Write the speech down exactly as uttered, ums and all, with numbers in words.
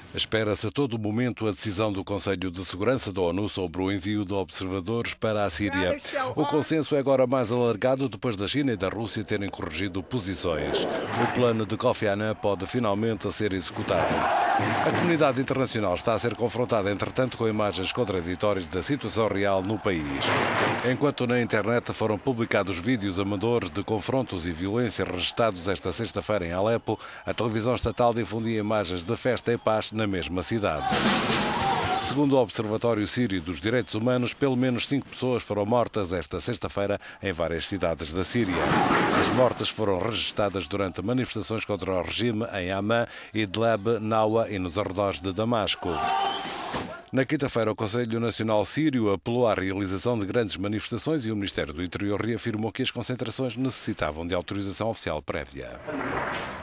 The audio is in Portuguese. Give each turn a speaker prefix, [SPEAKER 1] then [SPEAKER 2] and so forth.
[SPEAKER 1] Espera-se a todo momento a decisão do Conselho de Segurança da ONU sobre o envio de observadores para a Síria. O consenso é agora mais alargado depois da China e da Rússia terem corrigido posições. O plano de Kofi Annan pode finalmente ser executado. A comunidade internacional está a ser confrontada, entretanto, com imagens contraditórias da situação real no país. Enquanto na internet foram publicados vídeos amadores de confrontos e violência registrados esta sexta-feira em Alepo, a televisão estatal difundia imagens de festa e paz na mesma cidade. Segundo o Observatório Sírio dos Direitos Humanos, pelo menos cinco pessoas foram mortas esta sexta-feira em várias cidades da Síria. As mortes foram registadas durante manifestações contra o regime em Amman, Idlib, Naua e nos arredores de Damasco. Na quinta-feira, o Conselho Nacional Sírio apelou à realização de grandes manifestações e o Ministério do Interior reafirmou que as concentrações necessitavam de autorização oficial prévia.